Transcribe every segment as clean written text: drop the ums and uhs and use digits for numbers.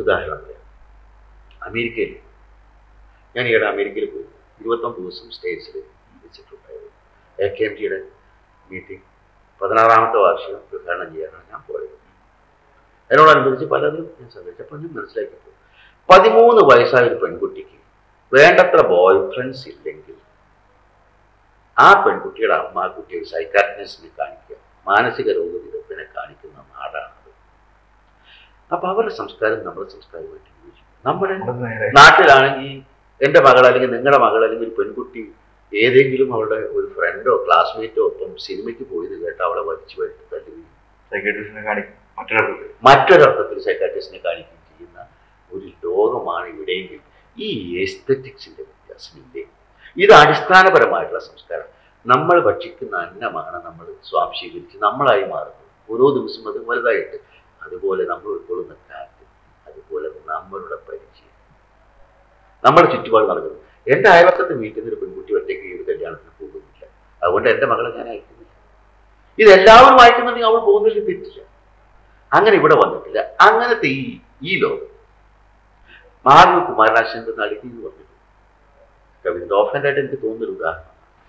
ഉദാഹരണം പറയാം. അമേരിക്കയിൽ ഞാൻ ഈയിടെ അമേരിക്കയിൽ പോയി 21 ദിവസം സ്റ്റേറ്റ്സിൽ വെച്ചിട്ടുണ്ടായിരുന്നു. AKMGയുടെ മീറ്റിംഗ് 16ാമത്തെ വാർഷികം ഉദ്ഘാടനം ചെയ്യാനാണ് ഞാൻ പോയത്. അതിനോടനുബന്ധിച്ച് പലതും ഞാൻ സന്ദർശിച്ചപ്പോൾ ഞാൻ മനസ്സിലാക്കിയപ്പോൾ 13 വയസ്സായ ഒരു പെൺകുട്ടിക്ക് വേണ്ടത്ര ബോയ് ഫ്രണ്ട്സ് ഇല്ലെങ്കിൽ ആ പെൺകുട്ടിയുടെ അമ്മ ആ കുട്ടിയെ സൈക്കാട്രിസ്റ്റിനെ കാണിക്കുക, മാനസിക രോഗ വിദഗ്ധനെ കാണിക്കുന്ന നാടാണത്. അപ്പൊ അവരുടെ സംസ്കാരം നമ്മുടെ സംസ്കാരമായിട്ട് യോജിക്കും. നമ്മുടെ നാട്ടിലാണെങ്കിൽ എൻ്റെ മകൾ അല്ലെങ്കിൽ നിങ്ങളുടെ മകൾ അല്ലെങ്കിൽ ഒരു പെൺകുട്ടി ഏതെങ്കിലും അവളുടെ ഒരു ഫ്രണ്ടോ ക്ലാസ്മേറ്റോ ഒപ്പം സിനിമയ്ക്ക് പോയത് കേട്ട് അവളെ വലിച്ചു പോയിട്ട് തല്ലുകയും മറ്റൊരർത്ഥത്തിൽ സൈക്കാട്രിസ്റ്റിനെ കാണിക്കുകയും ചെയ്യുന്ന ഒരു ലോകമാണ് ഇവിടെയെങ്കിൽ ഈ എസ്തെറ്റിക്സിന്റെ വ്യത്യാസമില്ലേ? ഇത് അടിസ്ഥാനപരമായിട്ടുള്ള സംസ്കാരം. നമ്മൾ ഭക്ഷിക്കുന്ന അന്നമാണ് നമ്മൾ സ്വാംശീകരിച്ച് നമ്മളായി മാറുന്നത്. ഓരോ ദിവസവും അത് വലുതായിട്ട്. അതുപോലെ നമ്മൾ ഉൾക്കൊള്ളുന്ന കാറ്റ്, അതുപോലെ നമ്മളുടെ പരിചയം, നമ്മുടെ ചുറ്റുപാട് നടക്കുന്നത്. എൻ്റെ അയൽവക്കത്ത് വീട്ടിൽ നിന്ന് ഒരു പെൺകുട്ടി ഒറ്റയ്ക്ക് ഈ ഒരു കല്യാണത്തിന് പോകുന്നില്ല. അതുകൊണ്ട് എൻ്റെ മകളെ ഞാൻ അയക്കുന്നില്ല. ഇതെല്ലാവരും അയക്കുന്നുണ്ടെങ്കിൽ അവൾ പോകുന്നതിൽ തെറ്റില്ല. അങ്ങനെ ഇവിടെ വന്നിട്ടില്ല. അങ്ങനത്തെ ഈ ലോകം മാധവ കുമാരനാശന്റെ നളിനി എന്ന് പറഞ്ഞിട്ടുണ്ട്. കവിത ഓഫൻഡായിട്ട് എനിക്ക് തോന്നുന്നൊരു ഉദാഹരണം.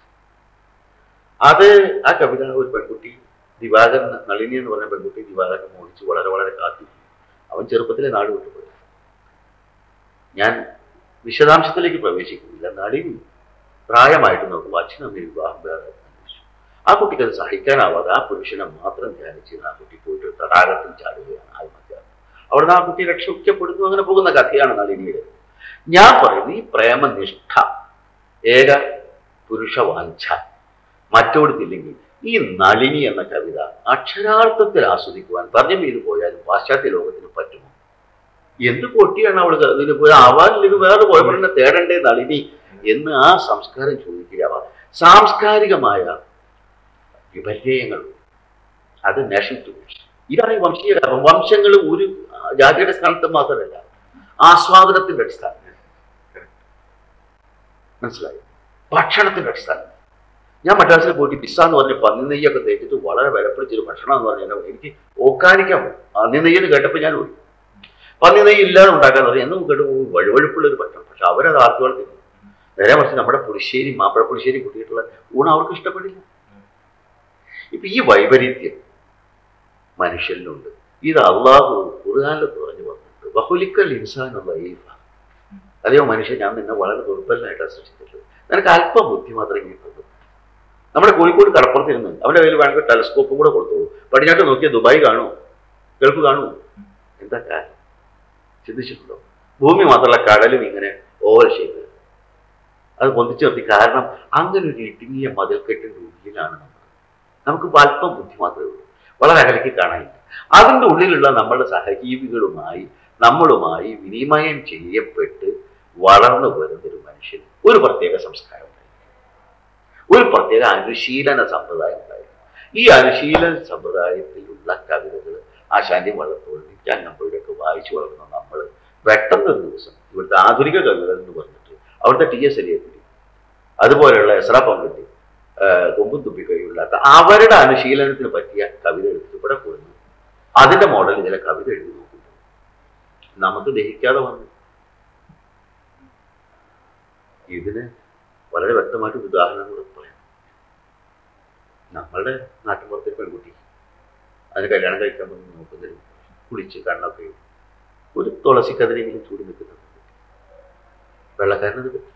അത് ആ കവിത ഒരു പെൺകുട്ടി ദിവാകരൻ, നളിനി എന്ന് പറഞ്ഞ പെൺകുട്ടി ദിവാകരനെ മോഹിച്ച് വളരെ വളരെ കാത്തിരുന്നു. അവൻ ചെറുപ്പത്തിലെ നാട് വിട്ടുപോയി. ഞാൻ വിശദാംശത്തിലേക്ക് പ്രവേശിക്കുന്നില്ല. നളിനി പ്രായമായിട്ട് നോക്കുമ്പോൾ അച്ഛനമ്മ വിവാഹം വേറെ അന്വേഷിച്ചു. ആ കുട്ടിക്ക് അത് സഹിക്കാനാവാതെ ആ പുരുഷനെ മാത്രം ധ്യാനിച്ചിരുന്ന ആ കുട്ടി പോയിട്ട് തടാകത്തിൽ ചാടുകയാണ് ആത്മഹത്യ. അവിടുന്ന് ആ കുട്ടി രക്ഷപ്പെടുന്നു. അങ്ങനെ പോകുന്ന കഥയാണ് നളിനിയുടെ. ഞാൻ പറയുന്നത് ഈ പ്രേമനിഷ്ഠ, ഏക പുരുഷവാഞ്ച മറ്റോടത്തില്ലെങ്കിൽ ഈ നളിനി എന്ന കവിത അക്ഷരാർത്ഥത്തിൽ ആസ്വദിക്കുവാൻ തർജ്ജമ ചെയ്തു പോയാലും പാശ്ചാത്യ ലോകത്തിന് പറ്റുമോ? എന്ത് പൊട്ടിയാണ് അവൾ ഇതിന് പോയി ആവാനില്ലെങ്കിൽ വേറെ പോയപ്പോഴെ തേടണ്ടേ നളിനി എന്ന് ആ സംസ്കാരം ചോദിക്കുക. സാംസ്കാരികമായ വിപര്യങ്ങൾ, അത് നാഷണൽ ടു നേഷൻ. ഇതാണ് ഈ വംശീയ കലഹം. വംശങ്ങൾ ഒരു ജാതിയുടെ സ്ഥാനത്ത് മാത്രമല്ല, ആസ്വാദനത്തിന്റെ അടിസ്ഥാനം. മനസ്സിലായി? ഭക്ഷണത്തിന്റെ അടിസ്ഥാനം. ഞാൻ മദ്രാസിൽ പോയിട്ട് പിസ്സ എന്ന് പറഞ്ഞ പന്നിനെയ്യൊക്കെ തേച്ചിട്ട് വളരെ വിലപ്പിടിച്ചൊരു ഭക്ഷണം എന്ന് പറഞ്ഞാൽ എനിക്ക് ഓക്കാനിക്കാൻ പന്നിനെയ്യെന്ന് കേട്ടപ്പോൾ ഞാൻ പോയി. പന്നിനെയ്യ് ഇല്ലാതെ ഉണ്ടാക്കാന്ന് പറഞ്ഞാൽ എന്നും കേട്ട് വഴുവഴുപ്പുള്ളൊരു ഭക്ഷണം. പക്ഷെ അവരത് ആർക്കുകൾ തിന്നു. നേരെ മറിച്ച് നമ്മുടെ പുളിശ്ശേരി, മാമ്പഴ പുളിശ്ശേരി കൂട്ടിയിട്ടുള്ള ഊണ് അവർക്ക് ഇഷ്ടപ്പെടില്ല. ഇപ്പൊ ഈ വൈപരീത്യം മനുഷ്യനിലുണ്ട്. ഇത് അള്ളാഹു ഖുർആനിൽ പറഞ്ഞു വന്നിട്ട് ബഹുലിക്കൽ ഇൻസാനുള്ള ഈഫ. അതെയോ മനുഷ്യൻ, ഞാൻ നിന്നെ വളരെ ദുർബലനായിട്ടാണ് സൃഷ്ടിച്ചിട്ടുള്ളത്. നിനക്ക് അല്പം ബുദ്ധി മാത്രമേ കിട്ടുള്ളൂ. നമ്മുടെ കോഴിക്കോട് കടപ്പുറത്തിരുന്ന് അവൻ്റെ കയ്യിൽ വേണമെങ്കിൽ ടെലസ്കോപ്പും കൂടെ കൊടുത്തോളൂ. പടിഞ്ഞാട്ട് നോക്കിയാൽ ദുബായ് കാണൂ, ഗൾഫ് കാണൂ. എന്താ കാര്യം ചിന്തിച്ചിട്ടുണ്ടോ? ഭൂമി മാത്രമല്ല, കടലും ഇങ്ങനെ ഓവർ ഷേപ്പ് അത് പൊന്തിച്ചു നിർത്തി. കാരണം അങ്ങനെ ഒരു ഇടുങ്ങിയ മതിൽക്കെട്ടിൻ്റെ ഉള്ളിലാണ് നമ്മൾ. നമുക്ക് അല്പം ബുദ്ധി മാത്രമേ ഉള്ളൂ, വളരെ അകലേക്ക് കാണാനില്ല. അതിൻ്റെ ഉള്ളിലുള്ള നമ്മളുടെ സഹജീവികളുമായി നമ്മളുമായി വിനിമയം ചെയ്യപ്പെട്ട് വളർന്നു വരുന്നൊരു മനുഷ്യന് ഒരു പ്രത്യേക സംസ്കാരം ഉണ്ടായി, ഒരു പ്രത്യേക അനുശീലന സമ്പ്രദായം ഉണ്ടായിരുന്നു. ഈ അനുശീലന സമ്പ്രദായത്തിലുള്ള കവിതകൾ ആശാന്റെയും വള്ളത്തോളും ചങ്ങമ്പുഴയൊക്കെ വായിച്ചു വളർന്ന നമ്മൾ പെട്ടെന്നൊരു ദിവസം ഇവിടുത്തെ ആധുനിക കവിതകൾ എന്ന് പറഞ്ഞിട്ട് അവിടുത്തെ TS എലിയത്തിരി, അതുപോലെയുള്ള എസ്ര പങ്കെട്ടി, കൊമ്പും തുമ്പി കഴിവില്ലാത്ത അവരുടെ അനുശീലനത്തിന് പറ്റിയ കവിത എടുത്ത് ഇവിടെ പോയിരുന്നു. അതിന്റെ മോഡൽ ചില കവിത എഴുതി നോക്കുന്നു. നമുക്ക് ദഹിക്കാതെ വന്നു. ഇതിന് വളരെ വ്യക്തമായിട്ട് ഉദാഹരണം കൂടെ പറയാം. നമ്മളുടെ നാട്ടിൻപുറത്തെ പെൺകുട്ടി അതിന് കല്യാണം കഴിക്കാൻ വന്ന് നോക്കുന്നതിലും കുളിച്ച് കണ്ണൊക്കെ ഒരു തുളസി കതിരെങ്കിലും ചൂടി നിൽക്കുന്നത് വെള്ളക്കാരനത് പറ്റി.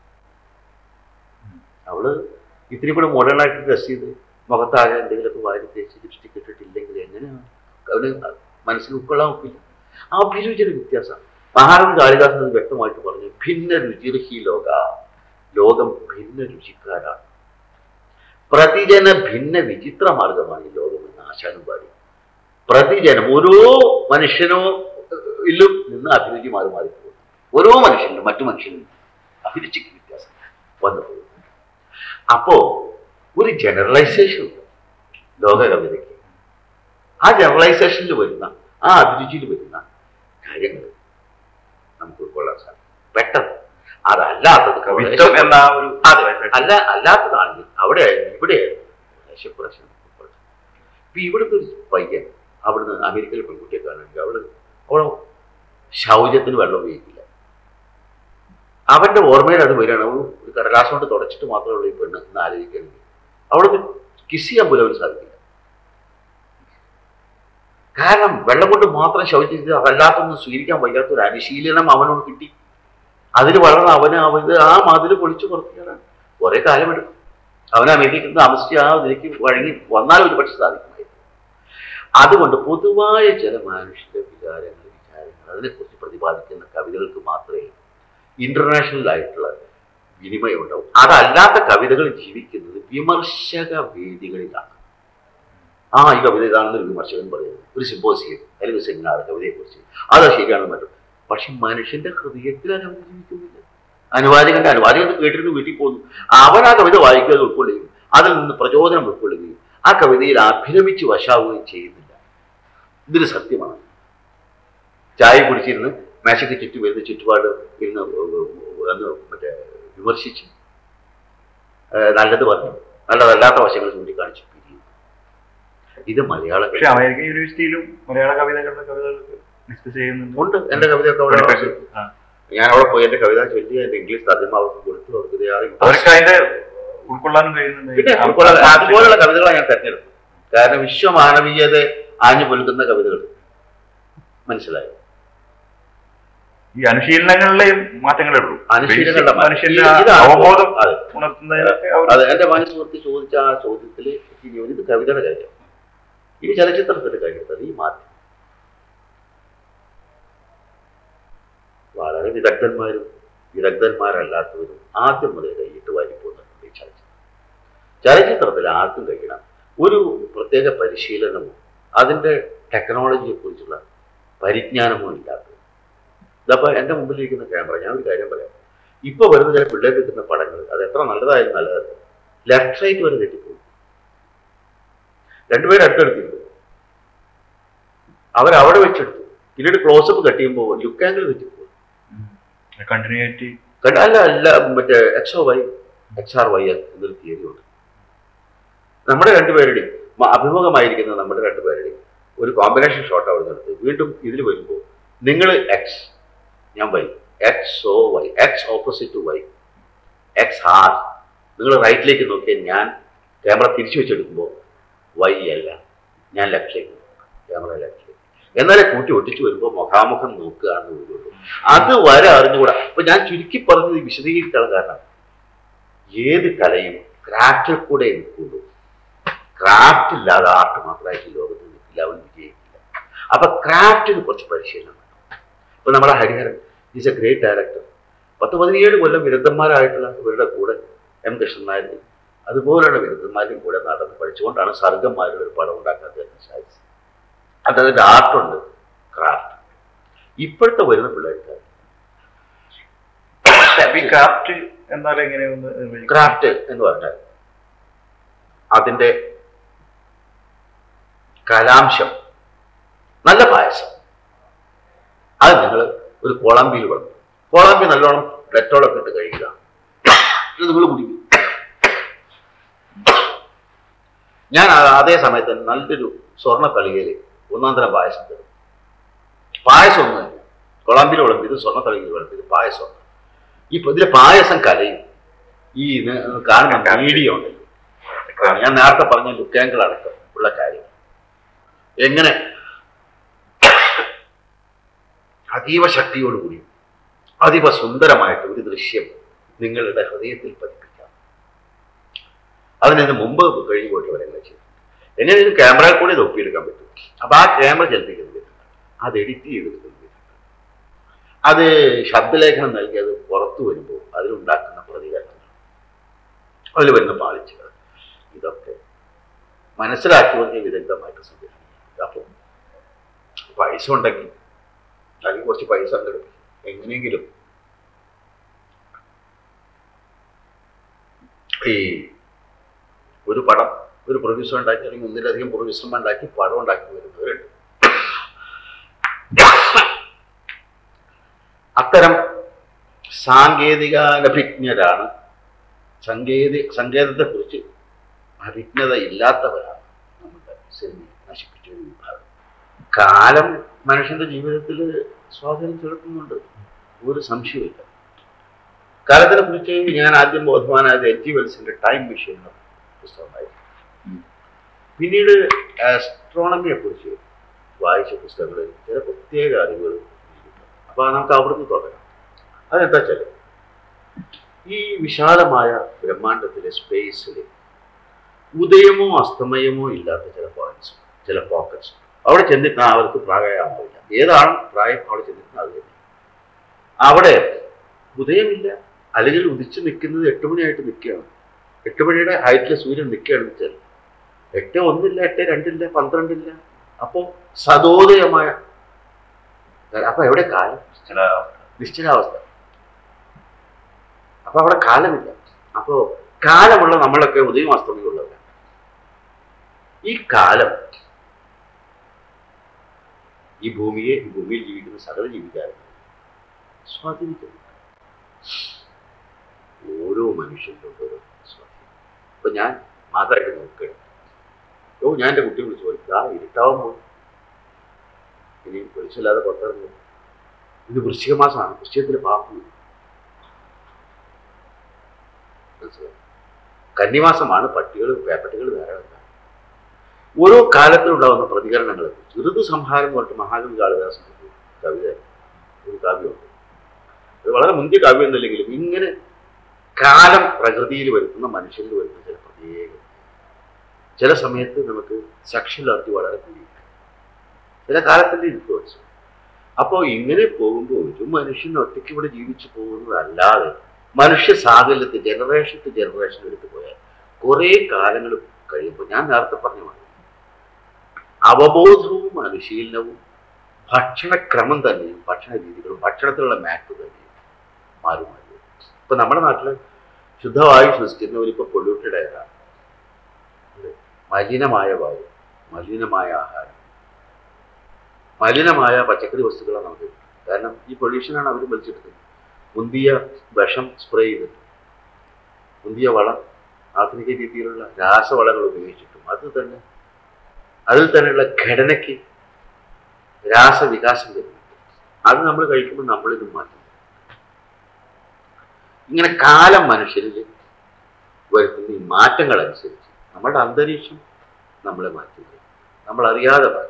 അവള് ഇത്തിരി കൂടെ മോഡേണായിട്ട് ഡ്രസ് ചെയ്ത് മുഖത്താകെ എന്തെങ്കിലുമൊക്കെ വാരി തേച്ച് ലിപ്സ്റ്റിക് ഇട്ടിട്ടില്ലെങ്കിൽ എങ്ങനെയാണ് അവന് മനസ്സിൽ ഉൾക്കൊള്ളാൻ ഒക്കില്ല. ആ അഭിരുചിയുടെ വ്യത്യാസം. മഹാകവി കാളിദാസൻ അത് വ്യക്തമായിട്ട് പറഞ്ഞു, ഭിന്ന രുചിർഹി ലോക, ലോകം ഭിന്ന രുചിക്കാരാണ്, പ്രതിജന ഭിന്ന വിചിത്ര മാർഗമാണ് ഈ ലോകം എന്ന് ആശാനും പാടി. പ്രതിജനം ഓരോ മനുഷ്യനോ ഇല്ലും നിന്ന് അഭിരുചി മാറി മാറിപ്പോകും. ഓരോ മനുഷ്യനും മറ്റു മനുഷ്യനും അഭിരുചിക്ക് വ്യത്യാസം വന്നു പോകും. അപ്പോ ഒരു ജനറലൈസേഷൻ ഉണ്ട് ലോക കവിതയ്ക്ക്. ആ ജനറലൈസേഷനിൽ വരുന്ന, ആ അഭിരുചിയിൽ വരുന്ന കാര്യങ്ങൾ നമുക്ക് ഉൾക്കൊള്ളാൻ സാധിക്കും പെട്ടെന്ന്. അതല്ലാത്തത് കവിത്വം എന്ന ഒരു അല്ലാത്തതാണെങ്കിൽ അവിടെ ഇവിടെ പ്രശ്നം. ഇപ്പൊ ഇവിടുത്തെ ഒരു പയ്യൻ അവിടുന്ന് അമേരിക്കയിൽ പെൺകുട്ടിയെ കാണുമെങ്കിൽ അവള് ശൗചത്തിന് വെള്ളം ഉപയോഗിക്കില്ല. അവന്റെ ഓർമ്മയിൽ അത് വരികയാണ്. ഒരു കടലാസ് കൊണ്ട് തുടച്ചിട്ട് മാത്രമേ ഉള്ളൂ ഈ പെണ്ണ് എന്ന് ആലോചിക്കണമെങ്കിൽ അവൾക്ക് കിസ് ചെയ്യാൻ പോലും അവന് സാധിക്കില്ല. കാരണം വെള്ളം കൊണ്ട് മാത്രം ശൗചിച്ചത് അതല്ലാത്തൊന്നും സ്വീകരിക്കാൻ വയ്യാത്ത ഒരു അനുശീലനം അവനോട് കിട്ടി. അതിൽ വളർന്ന് അവന് ആ മതിൽ പൊളിച്ചു പുറത്തിയാണ് കുറെ കാലമെടുക്കും. അവൻ അമേരിക്കയിൽ താമസിച്ച് ആ ഇതിലേക്ക് വഴങ്ങി വന്നാൽ ഒരു പക്ഷെ സാധിക്കുമായിരുന്നു. അതുകൊണ്ട് പൊതുവായ ചില മാനുഷിക വിചാരങ്ങൾ അതിനെക്കുറിച്ച് പ്രതിപാദിക്കുന്ന കവിതകൾക്ക് മാത്രമേ ഇന്റർനാഷണൽ ആയിട്ടുള്ള വിനിമയം ഉണ്ടാവും. അതല്ലാത്ത കവിതകൾ ജീവിക്കുന്നത് വിമർശക വേദികളിലാണ്. ഈ കവിത ഇതാണെന്നൊരു വിമർശകൻ പറയുന്നത്, ഒരു സിമ്പോസിയം അല്ലെങ്കിൽ സെമിനാർ കവിതയെക്കുറിച്ച് അത് ശരിയാണെന്ന് പറ്റും. പക്ഷെ മനുഷ്യന്റെ ഹൃദയത്തിൽ ആ കവിത ജീവിക്കുന്നില്ല. അനുവാചകൻ കേട്ടിരുന്ന് വീട്ടിൽ പോകുന്നു. അവൻ ആ കവിത വായിക്കുക ഉൾക്കൊള്ളുകയും അതിൽ നിന്ന് പ്രചോദനം ഉൾക്കൊള്ളുകയും ആ കവിതയിൽ അഭിരമിച്ച് വശാവുകയും ചെയ്യുന്നില്ല. ഇതൊരു സത്യമാണ്. ചായ കുടിച്ചിരുന്ന് മേശയ്ക്ക് ചുറ്റും വരുന്ന ചുറ്റുപാട് ഇരുന്ന് മറ്റേ വിമർശിച്ച് നല്ലത് പറഞ്ഞു നല്ലതല്ലാത്ത വശങ്ങൾ ചൂണ്ടിക്കാണിച്ചു പിരിയും. ഇത് മലയാളം അമേരിക്കൻ യൂണിവേഴ്സിറ്റിയിലും മലയാള കവിതകൾക്ക് ഡിസ്കസ് ചെയ്യുന്നുണ്ട്. ഉണ്ട്. എൻ്റെ കവിതയൊക്കെ അവിടെ ഞാൻ അവിടെ പോയി എൻ്റെ കവിത ചൊല്ലി എൻ്റെ ഇംഗ്ലീഷ് തർജ്ജമ അവർക്ക് കൊടുത്തു. അവർക്ക് അതിന്റെ ഉൾക്കൊള്ളാനും കഴിയുന്നുണ്ട്. പിന്നെ അതുപോലുള്ള കവിതകളാണ് ഞാൻ തെരഞ്ഞെടുത്തത്. കാരണം വിശ്വമാനവീയത ആഞ്ഞു പൊലുക്കുന്ന കവിതകൾ. മനസ്സിലായോ? ഈ അനുശീലനങ്ങളിലെയും മാറ്റങ്ങളേ ഉള്ളൂ. അനുശീലനങ്ങളുടെ അവബോധം ഉണർത്തുന്നതിനൊക്കെ അതെ. എൻ്റെ മനസ്സുഹൃത്ത് ചോദിച്ച ആ ചോദ്യത്തിൽ ഇത് കവിതയുടെ കാര്യം, ഇത് ചലച്ചിത്രത്തിന്റെ കാര്യത്തിൽ ഈ മാറ്റം വളരെ വിദഗ്ധന്മാരല്ലാത്തവരും ആദ്യം മുതൽ കൈയിട്ട് വാരിപ്പോകുന്നുണ്ട്. ഈ ചലച്ചിത്രത്തിൽ ആർക്കും കഴിയണം ഒരു പ്രത്യേക പരിശീലനമോ അതിൻ്റെ ടെക്നോളജിയെ കുറിച്ചുള്ള പരിജ്ഞാനമോ ഇല്ലാത്തത്. ഇതപ്പോൾ എൻ്റെ മുമ്പിലിരിക്കുന്ന ക്യാമറ, ഞാൻ ഒരു കാര്യം പറയാം. ഇപ്പോൾ വരുന്ന ചില പിള്ളേർക്ക് കിട്ടുന്ന പടങ്ങൾ അത് എത്ര നല്ലതായാലും നല്ലതല്ല. ലെഫ്റ്റ് റൈറ്റ് വരെ തെറ്റിപ്പോകും. രണ്ടുപേരും അടുത്തെടുത്തിരുന്നു, അവരവിടെ വെച്ചെടുത്തു. പിന്നീട് ക്ലോസപ്പ് കട്ട് ചെയ്യുമ്പോൾ ലുക്ക് ആംഗിൾ തെറ്റിപ്പോകും. കണ്ടിന്യൂറ്റി അല്ല മറ്റേ XOY XRY എന്നൊരു തിയറി ഉണ്ട്. നമ്മുടെ രണ്ടുപേരുടെയും അഭിമുഖമായിരിക്കുന്ന നമ്മുടെ രണ്ടുപേരുടെയും ഒരു കോമ്പിനേഷൻ ഷോട്ട് അവിടെ നിർത്തി വീണ്ടും ഇതിൽ വരുമ്പോൾ നിങ്ങൾ X, ഞാൻ Y, XOY, X opposite Y, XR. നിങ്ങൾ റൈറ്റിലേക്ക് നോക്കിയാൽ ഞാൻ ക്യാമറ തിരിച്ചു വെച്ചെടുക്കുമ്പോൾ Y അല്ല, ഞാൻ ലെഫ്റ്റിലേക്ക്, ക്യാമറ ലെഫ്റ്റിലേക്ക്. എന്നാലേ കൂട്ടി ഒട്ടിച്ചു വരുമ്പോൾ മുഖാമുഖം നോക്കുക എന്ന് വരുള്ളൂ. അത് വരെ അറിഞ്ഞുകൂടാ. അപ്പൊ ഞാൻ ചുരുക്കി പറഞ്ഞത് വിശദീകരിക്കാനുള്ള കാരണം ഏത് കലയും ക്രാഫ്റ്റിൽ കൂടെ നിൽക്കുള്ളൂ. ക്രാഫ്റ്റ് ഇല്ലാതെ ആർട്ട് മാത്രമായിട്ട് ലോകത്ത് നിൽക്കില്ല, അവൻ വിജയിക്കില്ല. അപ്പൊ ക്രാഫ്റ്റിന് കുറച്ച് പരിശീലനം. ഇപ്പൊ നമ്മുടെ Hariharan is a great director. 10-17 കൊല്ലം വിരുദ്ധന്മാരായിട്ടുള്ള ഇവരുടെ കൂടെ M. കൃഷ്ണൻ നായർ അതുപോലെയുള്ള വിരുദ്ധന്മാരും കൂടെ നടന്ന് പഠിച്ചുകൊണ്ടാണ് സർഗന്മാരുടെ ഒരു പടം ഉണ്ടാക്കാൻ സാധിച്ചത്. അതതിൻ്റെ ആർട്ടുണ്ട്, ക്രാഫ്റ്റ്. ഇപ്പോഴത്തെ വരുന്ന പിള്ളേർക്ക് ക്രാഫ്റ്റ് എന്ന് പറഞ്ഞാൽ അതിൻ്റെ കലാംശം. നല്ല പായസം അത് നിങ്ങൾ ഒരു കുളമ്പിയിൽ വേണം. കുളമ്പി നല്ലോണം ഡെറ്റോളൊക്കെ ഇട്ട് കഴിക്കുക. ഇത് നിങ്ങൾ കുടിക്കും. ഞാൻ അതേ സമയത്ത് നല്ലൊരു സ്വർണ്ണ കളികയിൽ ഒന്നാന്തരം പായസം തരും. പായസം ഒന്നും തന്നെ കുളമ്പിൽ വിളമ്പി, ഇത് സ്വർണ്ണ കളിയിൽ വിളമ്പി, ഇത് പായസം. ഇതിലെ പായസം കലയും ഈ കാണുന്ന മീഡിയ ഉണ്ടല്ലോ, ഞാൻ നേരത്തെ പറഞ്ഞ ലുക്ക് ആംഗിൾ അടക്കം ഉള്ള കാര്യം എങ്ങനെ അതീവ ശക്തിയോടുകൂടി അതീവ സുന്ദരമായിട്ട് ഒരു ദൃശ്യം നിങ്ങളുടെ ഹൃദയത്തിൽ പതിപ്പിക്കാം. അതിന് മുമ്പ് കഴിഞ്ഞു പോയിട്ട് വരെ ചെയ്തു. എങ്ങനെ ഇത് ക്യാമറയിൽ കൂടെ ഇത് ഒപ്പിയെടുക്കാൻ പറ്റും. അപ്പൊ ആ ക്യാമറ ചലിപ്പിക്കുന്നത്, അത് എഡിറ്റ് ചെയ്തെടുക്കുന്നത്, അത് ശബ്ദലേഖനം നൽകി അത് പുറത്തു വരുമ്പോൾ അതിലുണ്ടാക്കുന്ന പ്രതികരണങ്ങൾ, അതിൽ വരുന്ന പാളിച്ചകൾ, ഇതൊക്കെ മനസ്സിലാക്കി വന്ന വിദഗ്ധമായിട്ട് സംവിധാനം. അപ്പോൾ പൈസ ഉണ്ടെങ്കിൽ അല്ലെങ്കിൽ കുറച്ച് പൈസ സംഘടിപ്പിക്കും, എങ്ങനെയെങ്കിലും ഈ ഒരു പടം ഒരു പ്രൊഡ്യൂസർ ഉണ്ടാക്കി അല്ലെങ്കിൽ ഒന്നിലധികം പ്രൊഡ്യൂസർമാർ ഉണ്ടാക്കി പടം ഉണ്ടാക്കി വരുന്നവരുണ്ട്. അത്തരം സാങ്കേതിക അനഭിജ്ഞരാണ്, സങ്കേതത്തെക്കുറിച്ച് അഭിജ്ഞത ഇല്ലാത്തവരാണ് നമ്മുടെ സിനിമ നശിപ്പിച്ച ഒരു വിഭാഗം. കാലം മനുഷ്യന്റെ ജീവിതത്തിൽ സ്വാധീനം ചെലുത്തുന്നുണ്ട്, ഒരു സംശയമില്ല. കാലത്തിനെ കുറിച്ച് ഞാൻ ആദ്യം ബോധവാനായത് എച്ച് ജി വെൽസിന്റെ ടൈം മെഷീൻ എന്ന പുസ്തകമായിരുന്നു. പിന്നീട് ആസ്ട്രോണമിയെ കുറിച്ച് വായിച്ച പുസ്തകങ്ങളിൽ ചില പ്രത്യേക അറിവുകൾ. അപ്പൊ നമുക്ക് അവിടുന്ന് തുടങ്ങാം. അതെന്താ വെച്ചാൽ ഈ വിശാലമായ ബ്രഹ്മാണ്ടത്തിലെ സ്പേസിൽ ഉദയമോ അസ്തമയമോ ഇല്ലാത്ത ചില പോയിന്റ്സ്, ചില പോക്കറ്റ്സ്. അവിടെ ചെന്നിട്ടാൽ അവർക്ക് പ്രായമാവില്ല. ഏതാണ് പ്രായം അവിടെ ചെന്നിട്ടാൽ അത് തന്നെ. അവിടെ ഉദയമില്ല, അല്ലെങ്കിൽ ഉദിച്ചു നിൽക്കുന്നത് 8 മണിയായിട്ട് നിൽക്കുകയാണ്. 8 മണിയുടെ ഹൈറ്റിൽ സൂര്യൻ നിൽക്കുകയാണെന്ന് വെച്ചാൽ 8:1 ഇല്ല, 8:2 ഇല്ല, 12 ഇല്ല. അപ്പോൾ സദോദയമായ, അപ്പൊ എവിടെ കാലം? നിശ്ചലാവസ്ഥ. അപ്പൊ അവിടെ കാലമില്ല. അപ്പോ കാലമുള്ള നമ്മളൊക്കെ ഉദയം അസ്തമയമുള്ളവരാണ്. ഈ കാലം ഈ ഭൂമിയെ, ഈ ഭൂമിയിൽ ജീവിക്കുന്ന സകല ജീവിക്കാരും സ്വാധീനിക്കുന്നു. ഓരോ മനുഷ്യരിലും ഓരോ സ്വാധീനം. അപ്പൊ ഞാൻ മാത്രമായിട്ട് നോക്കുകയാണ്. ഞാൻ എൻ്റെ കുട്ടിയെ വിളിച്ചു പോയി, ഇരുട്ടാവുമ്പോൾ ഇനി വെളിച്ചമില്ലാതെ പുറത്തിറങ്ങും. ഇത് വൃശ്ചിക മാസമാണ്, വൃശ്ചികത്തിൽ പാമ്പ്. മനസ്സിലായി? കന്നിമാസമാണ്, പട്ടികൾ, പേപ്പട്ടികൾ ധാരാളം. ഓരോ കാലത്തിലുണ്ടാകുന്ന പ്രതികരണങ്ങളെ കുറിച്ച് ഋതു സംഹാരം എന്ന് പറഞ്ഞിട്ട് മഹാകവി കാളിദാസന്റെ കവിത, ഒരു കാവ്യമുണ്ട്. അത് വളരെ മുന്തിയ കാവ്യം എന്നല്ലെങ്കിലും ഇങ്ങനെ കാലം പ്രകൃതിയിൽ വരുത്തുന്ന, മനുഷ്യരിൽ വരുന്ന ചില പ്രത്യേക, ചില സമയത്ത് നമുക്ക് സാക്ഷ്യലാർത്തി വളരെ കൂടിയിട്ട് ചില കാലത്തിൻ്റെ ഇൻഫ്ലുവൻസ്. അപ്പോൾ ഇങ്ങനെ പോകുമ്പോൾ ഒരു മനുഷ്യൻ ഒറ്റയ്ക്ക് ഇവിടെ ജീവിച്ചു പോകുന്നതല്ലാതെ മനുഷ്യ സാഹചര്യത്തിൽ ജനറേഷൻ ടു ജനറേഷൻ എടുത്തു പോയാൽ കുറേ കാലങ്ങൾ കഴിയുമ്പോൾ ഞാൻ നേരത്തെ പറഞ്ഞ പോലെ അവബോധവും അനുശീലനവും ഭക്ഷണക്രമം തന്നെയും ഭക്ഷണ രീതികളും ഭക്ഷണത്തിലുള്ള മാപ്പ് തന്നെയും മാറി മാറി. ഇപ്പം നമ്മുടെ നാട്ടിൽ ശുദ്ധവായു ശ്വസിക്കുന്നവരിപ്പോൾ പൊല്യൂട്ടഡ് എയറാണ്. മലിനമായ വായു, മലിനമായ ആഹാരം, മലിനമായ പച്ചക്കറി വസ്തുക്കളാണ് നമുക്ക്. കാരണം ഈ പൊല്യൂഷനാണ് അവർ വലിച്ചെടുക്കുന്നത്. മുന്തിയ വിഷം സ്പ്രേ ചെയ്തിട്ട്, മുന്തിയ വളം, ആധുനിക രീതിയിലുള്ള രാസവളങ്ങൾ ഉപയോഗിച്ചിട്ടും അതിൽ തന്നെയുള്ള ഘടനയ്ക്ക് രാസവികാസം വരുന്നുണ്ട്. അത് നമ്മൾ കഴിക്കുമ്പോൾ നമ്മളിത് മാറ്റും. ഇങ്ങനെ കാലം മനുഷ്യരിൽ വരുത്തുന്ന ഈ മാറ്റങ്ങൾ അനുസരിച്ച് നമ്മളുടെ അന്തരീക്ഷം നമ്മളെ മാറ്റുന്നു, നമ്മൾ അറിയാതെ മാറ്റും.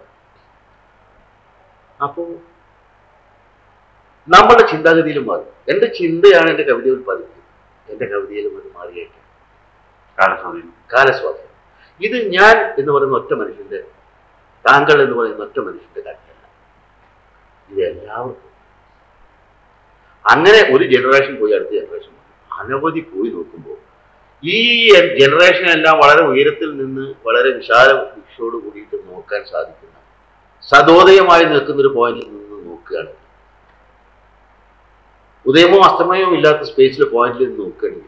അപ്പോൾ നമ്മുടെ ചിന്താഗതിയിലും മാറും. എൻ്റെ ചിന്തയാണ് എൻ്റെ കവിതയിൽ പതിക്കുന്നത്. എൻ്റെ കവിതയിലും അത് മാറിയേക്കാം. കാലസ്വാധീനം. ഇത് ഞാൻ എന്ന് പറയുന്ന ഒറ്റ മനുഷ്യൻ്റെ, താങ്കൾ എന്ന് പറയുന്ന ഒറ്റ മനുഷ്യൻ്റെ കാര്യമല്ല. ഇത് എല്ലാവർക്കും. അങ്ങനെ ഒരു ജനറേഷൻ പോയി അടുത്ത ജനറേഷൻ അനവധി പോയി നോക്കുമ്പോൾ ഈ ജനറേഷനെല്ലാം വളരെ ഉയരത്തിൽ നിന്ന് വളരെ വിശാല വീക്ഷയോട് കൂടിയിട്ട് നോക്കാൻ സാധിക്കുന്ന, സദോദയമായി നിൽക്കുന്നൊരു പോയിന്റിൽ നിന്ന് നോക്കുകയാണെങ്കിൽ, ഉദയമോ അസ്തമയമോ ഇല്ലാത്ത സ്പേസിലെ പോയിന്റിൽ നിന്ന് നോക്കുകയാണെങ്കിൽ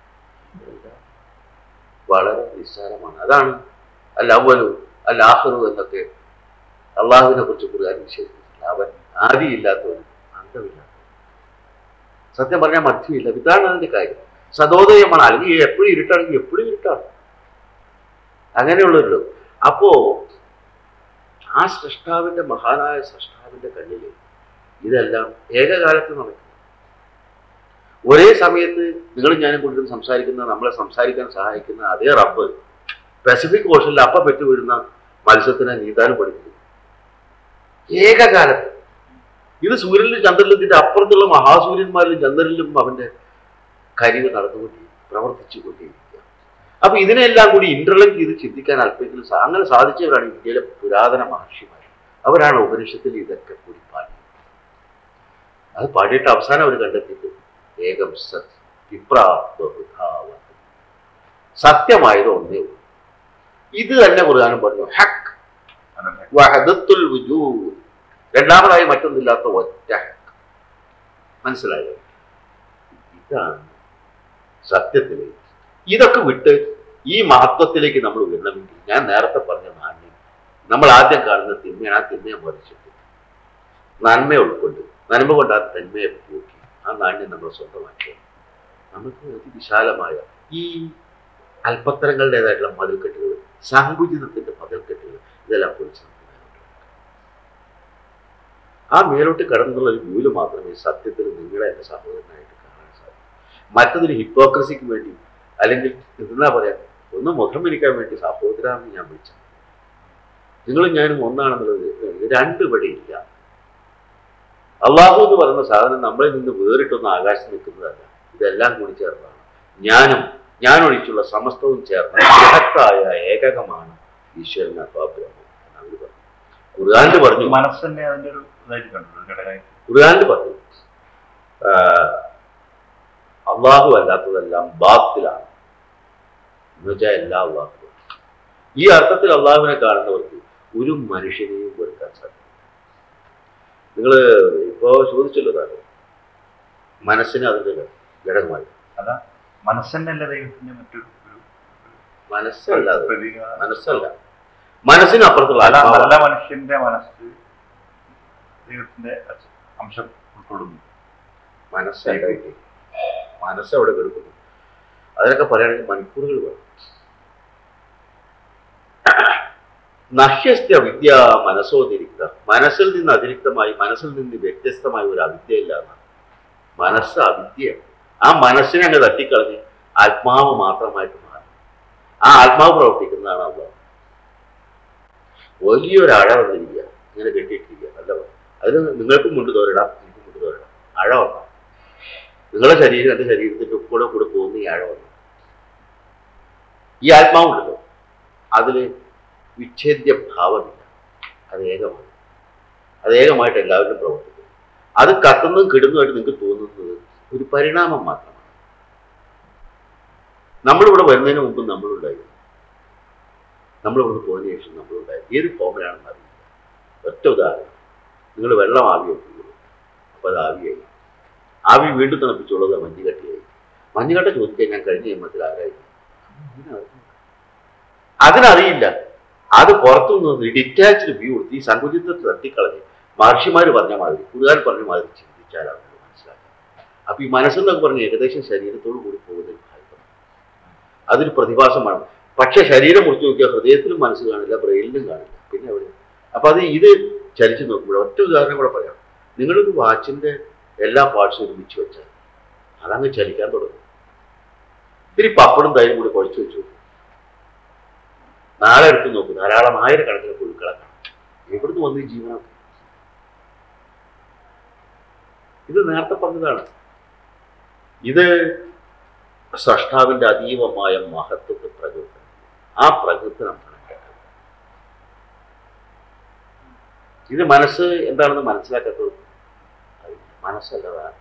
വളരെ നിസ്സാരമാണ്. അതാണ് അൽ-അവ്വലു അൽ-ആഖിറു എന്നൊക്കെ അള്ളാഹുവിനെ കുറിച്ച് ഖുർആൻ നിഷേധിച്ചിട്ടില്ല. അവൻ ആദിയില്ലാത്തവനും അന്തമില്ലാത്തവനും, സത്യം പറഞ്ഞാൽ മധ്യമില്ല. ഇതാണ് അതിൻ്റെ കാര്യം. സദോദയമാണ്. അല്ലെങ്കിൽ എപ്പോഴും ഇരുട്ടാണെങ്കിൽ എപ്പോഴും ഇരുട്ടാണ്. അങ്ങനെയുള്ളൊരു. അപ്പോ ആ സൃഷ്ടാവിൻ്റെ, മഹാനായ സൃഷ്ടാവിൻ്റെ കണ്ണിൽ ഇതെല്ലാം ഏകകാലത്ത് നടക്കും. ഒരേ സമയത്ത് നിങ്ങളും ഞാനും കൊണ്ടും സംസാരിക്കുന്ന, നമ്മളെ സംസാരിക്കാൻ സഹായിക്കുന്ന അതേ റബ്ബ് പസഫിക് ഓഷനിൽ അപ്പം പെറ്റു വീഴുന്ന മത്സ്യത്തിനെ നീന്താനും പഠിക്കുന്നു ഏകകാലത്ത്. ഇത് സൂര്യനിലും ചന്ദ്രനിലും ഇതിൻ്റെ അപ്പുറത്തുള്ള മഹാസൂര്യന്മാരിലും ചന്ദ്രനിലും അവൻ്റെ കരിവ് പ്രവർത്തിച്ചുകൊണ്ടിരിക്കുക. അപ്പൊ ഇതിനെല്ലാം കൂടി ഇന്റർലിങ്ക് ചെയ്ത് ചിന്തിക്കാൻ അല്പമെങ്കിലും അങ്ങനെ സാധിച്ചവരാണ് ഇന്ത്യയിലെ പുരാതന മഹർഷിമാർ. അവരാണ് ഉപനിഷത്തിൽ ഇതൊക്കെ കൂടി പാടിയത്. അത് പാടിയിട്ട് അവസാനം അവർ കണ്ടെത്തിയിട്ട് ഏകം സത് വിപ്രാവ, സത്യമായത് ഒന്നേ ഉള്ളൂ. ഇത് തന്നെ ഖുർആനും പറഞ്ഞു, ഹക്ക് വഹദത്തുൽ വുജൂദ്, രണ്ടാമതായി മറ്റൊന്നില്ലാത്ത ഒറ്റ ഹക്ക്. മനസ്സിലായോ? ഇതാണ് സത്യത്തിൽ. ഇതൊക്കെ വിട്ട് ഈ മഹത്വത്തിലേക്ക് നമ്മൾ ഉയരണമെങ്കിൽ ഞാൻ നേരത്തെ പറഞ്ഞ നാണ്യം, നമ്മൾ ആദ്യം കാണുന്ന തിന്മയാണ്. ആ തിന്മയെ മറിച്ചിട്ട് നന്മ ഉൾക്കൊണ്ട്, നന്മ കൊണ്ട് ആ തന്മയെ പോക്കി ആ നാണ്യം നമ്മൾ സ്വന്തമാക്കിയ നമുക്ക് അതിവിശാലമായ ഈ അല്പത്തരങ്ങളുടേതായിട്ടുള്ള മതിൽക്കെട്ടുകൾ, സങ്കുചിതത്തിന്റെ മതിൽക്കെട്ടുകൾ, ഇതെല്ലാം പൊളിച്ച് നമുക്ക്. ആ മേലോട്ട് കടന്നുള്ള ഒരു വ്യൂല് മാത്രമേ സത്യത്തിൽ നിങ്ങളെ എൻ്റെ സഹോദരനായിട്ട് കാണാൻ സാധിക്കൂ. മറ്റതൊരു ഹിപ്പോക്രസിക്ക് വേണ്ടി അല്ലെങ്കിൽ എന്താ പറയാ ഒന്ന് മുഖം ഇരിക്കാൻ വേണ്ടി സഹോദരാന്ന് ഞാൻ വിളിച്ചു. നിങ്ങളും ഞാനും ഒന്നാണെന്നുള്ളത് രണ്ടും ഇവിടെ ഇല്ല. അള്ളാഹു എന്ന് പറയുന്ന സാധനം നമ്മളിൽ നിന്ന് വേറിട്ടൊന്ന് ആകാശത്ത് നിൽക്കുന്നതല്ല, ഇതെല്ലാം കൂടി ചേർന്നതാണ്. ഞാനൊഴിച്ചുള്ള സമസ്തവും ചേർന്ന ബൃഹത്തായ ഏകകമാണ് ഈശ്വരൻ അബ്രഹ്മം എന്നവർ പറഞ്ഞു. ഖുർആനിൽ പറഞ്ഞു, മനസ്സിന്റെ അതിന്റെ ഒരു ഇതായിട്ട് കണ്ടു. ഖുർആനിൽ പറഞ്ഞു അള്ളാഹു അല്ലാത്തതെല്ലാം ബാത്തിലാണ് എന്നുവെച്ചാൽ എല്ലാ അള്ളാഹു. ഈ അർത്ഥത്തിൽ അള്ളാഹുവിനെ കാണുന്നവർക്ക് ഒരു മനുഷ്യനെയും വെറുക്കാൻ സാധിക്കും. നിങ്ങൾ ഇപ്പോ ചോദിച്ചല്ലോ താങ്കൾ, മനസ്സിന് അതിന്റെ ഘടകമായി. അതാ മനസ്സിന്റെ അല്ല ദൈവത്തിന്റെ മറ്റൊരു മനസ്സല്ല, മനസ്സല്ല, മനസ്സിനപ്പുറത്തുള്ള നല്ല മനുഷ്യന്റെ മനസ്സ് ദൈവത്തിന്റെ അംശം ഉൾക്കൊള്ളുന്നു. മനസ്സല്ല, മനസ്സവിടെ കിടക്കുന്നു. അതിനൊക്കെ പറയുകയാണെങ്കിൽ മണിക്കൂറുകൾ വേണം. നഹ്യസ്ത്യ വിദ്യ മനസ്സോതിരിക്ത, മനസ്സിൽ നിന്ന് അതിരിക്തമായി, മനസ്സിൽ നിന്ന് വ്യത്യസ്തമായ ഒരു അവിദ്യ ഇല്ല എന്നാണ്. മനസ്സ് അവിദ്യയാണ്. ആ മനസ്സിനെ അങ്ങ് തട്ടിക്കളഞ്ഞ് ആത്മാവ് മാത്രമായിട്ട് മാറും. ആ ആത്മാവ് പ്രവർത്തിക്കുന്നതാണ് അള്ളാഹു. വലിയൊരു അഴ വന്നിരിക്കുക, ഇങ്ങനെ കെട്ടിയിട്ടിരിക്കുക, നല്ല അതിന് നിങ്ങൾക്കും മുണ്ട് തോരിടാം, എനിക്കും മുണ്ട് തോരിടാം. അഴ വന്നു, നിങ്ങളുടെ ശരീരം എൻ്റെ ശരീരത്തിൻ്റെ കൂടെ പോകുന്ന ഈ അഴ വന്നു. ഈ ആത്മാവുണ്ടല്ലോ, അതിൽ വിച്ഛേദ്യ ഭാവമില്ല, അത് ഏകമാണ്. അത് ഏകമായിട്ട് എല്ലാവരും പ്രവർത്തിക്കും. അത് കത്തുന്നതും കിടുന്നതുമായിട്ട് നിങ്ങൾക്ക് തോന്നുന്നത് ഒരു പരിണാമം മാത്രമാണ്. നമ്മളിവിടെ വരുന്നതിന് മുമ്പ് നമ്മളുണ്ടായിരുന്നു, നമ്മളിവിടെ പോയതിനു ശേഷം നമ്മളുണ്ടായിരുന്നു. ഏത് ഫോമിലാണെന്ന് അറിയില്ല. ഒറ്റ ഉദാഹരണം, നിങ്ങൾ വെള്ളം ആവി വെക്കുന്നു, അപ്പോൾ അത് ആവിയായി. ആവി വീണ്ടും തണുപ്പിച്ചുള്ളത് മഞ്ഞുകട്ടിയായി. മഞ്ഞുകട്ട ചോദിക്കാൻ ഞാൻ കഴിഞ്ഞ ജന്മത്തിൽ ആരായിരുന്നു? അതിനറിയില്ല. അത് പുറത്തു നിന്ന് ഡിറ്റാച്ച്ഡ് വ്യൂ കൊടുത്ത് ഈ സങ്കുചിത്വത്തെ തട്ടിക്കളഞ്ഞ് മഹർഷിമാർ പറഞ്ഞ മാതിരി, ഖുർആൻ പറഞ്ഞ മാതിരി ചിന്തിച്ചാൽ അവർക്ക് മനസ്സിലാക്കാം. അപ്പൊ ഈ മനസ്സെന്നൊക്കെ പറഞ്ഞ് ഏകദേശം ശരീരത്തോടു കൂടി പോകുന്ന ഒരു ഭാഗം, അതൊരു പ്രതിഭാസമാണ്. പക്ഷെ ശരീരം മുറിച്ച് നോക്കിയാൽ ഹൃദയത്തിലും മനസ്സ് കാണില്ല, ബ്രെയിനിലും കാണില്ല. പിന്നെ അവിടെ അപ്പൊ ഇത് ചലിച്ചു നോക്കുമ്പോൾ ഒറ്റ ഉദാഹരണം കൂടെ പറയാം. നിങ്ങളൊരു വാച്ചിന്റെ എല്ലാ പാർട്സും ഒരുമിച്ച് വെച്ചാൽ അതങ്ങ് ചലിക്കാൻ തുടങ്ങും. ഇത്തിരി പപ്പടും തൈരും കൂടി കുഴച്ച് വെച്ചു നോക്കും, നാളെ എടുത്ത് നോക്കും, ധാരാളം ആയിരക്കണക്കിന് പുഴുക്കളെ കാണും. എവിടുന്ന് വന്ന് ഈ ജീവനൊക്കെ? ഇത് നേരത്തെ പറഞ്ഞതാണ്. ഇത് സ്രഷ്ടാവിന്റെ അതീവമായ മഹത്വത്തെ പ്രകൃതം. ആ പ്രകൃതനം കണക്കാക്കുക. ഇത് മനസ്സ് എന്താണെന്ന് മനസ്സിലാക്കാത്തത് മനസ്സല്ലതാണ്.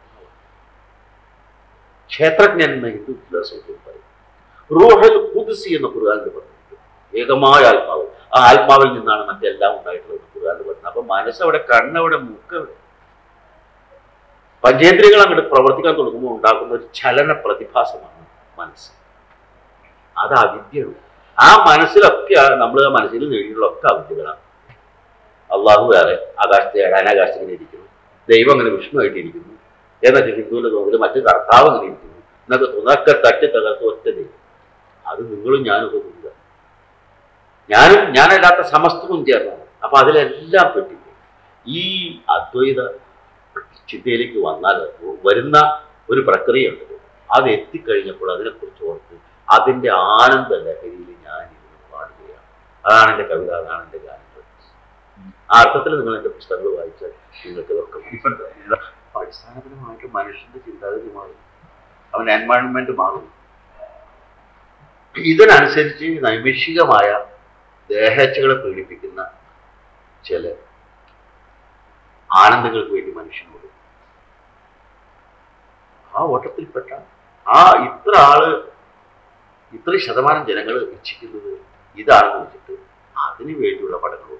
ക്ഷേത്രജ്ഞൻ എന്ന ഹിന്ദു ഫിലോസഫി പറയും. റൂഹൽ ഖുദ്സി എന്ന ഖുർആനിൽ പറഞ്ഞു, ഏകമായ ആത്മാവ്. ആ ആത്മാവിൽ നിന്നാണ് മറ്റെല്ലാം ഉണ്ടായിട്ടുള്ളത് ഖുർആനിൽ പറയുന്നത്. അപ്പൊ മനസ്സവിടെ, കണ്ണവിടെ, മൂക്കവിടെ, പഞ്ചേന്ദ്രിയങ്ങൾ അങ്ങോട്ട് പ്രവർത്തിക്കാൻ തുടങ്ങുമ്പോൾ ഉണ്ടാക്കുന്ന ഒരു ചലന പ്രതിഭാസമാണ് മനസ്സ്. അത് അവിദ്യയാണ്. ആ മനസ്സിലൊക്കെ നമ്മൾ ആ മനസ്സിൽ നേടിയിട്ടുള്ളൊക്കെ അവിദ്യകളാണ്. അള്ളാഹു വേറെ, ആകാശത്തെ അനാകാശത്തിങ്ങനെ ഇരിക്കുന്നു, ദൈവം അങ്ങനെ വിഷ്ണുവായിട്ടിരിക്കുന്നു എന്നൊക്കെ ഹിന്ദുവിന്റെ തോന്നല്, മറ്റു കർത്താവ് അങ്ങനെ ഇരിക്കുന്നു എന്നൊക്കെ തോന്നൊക്കെ തട്ടി തകർത്ത് ഒറ്റ ദൈവം. അത് നിങ്ങളും ഞാനൊക്കെ തോന്നുക. ഞാനല്ലാത്ത സമസ്തവും ചേർന്നാണ്. അപ്പൊ അതിലെല്ലാം പെട്ടില്ല. ഈ അദ്വൈത ചിന്തയിലേക്ക് വന്നാൽ വരുന്ന ഒരു പ്രക്രിയ ഉണ്ട്. അത് എത്തിക്കഴിഞ്ഞപ്പോൾ അതിനെക്കുറിച്ച് ഓർത്ത് അതിൻ്റെ ആനന്ദ ലഹരിയിൽ ഞാനിരുന്ന് പാടുകയാണ്. അതാണ് എൻ്റെ കവിത, അതാണ് എൻ്റെ ഗാനങ്ങൾ. ആ അർത്ഥത്തിൽ നിങ്ങൾ എൻ്റെ പുസ്തകങ്ങൾ വായിച്ചാൽ നിങ്ങൾക്ക് ഇതൊക്കെ അടിസ്ഥാനപരമായിട്ട് മനുഷ്യന്റെ ചിന്താഗതി മാറും, അവൻ്റെ എൻവയോൺമെന്റ് മാറും. ഇതിനനുസരിച്ച് നൈമിഷികമായ ദേഹേച്ഛകളെ പീഡിപ്പിക്കുന്ന ചില ആനന്ദങ്ങൾക്ക് വേണ്ടി മനുഷ്യനോട് ആ ഓട്ടത്തിൽപ്പെട്ട ഇത്ര ശതമാനം ജനങ്ങൾ ഇച്ഛിക്കുന്നത് ഇതാണെന്ന് വെച്ചിട്ട് അതിനു വേണ്ടിയുള്ള പഠനങ്ങളും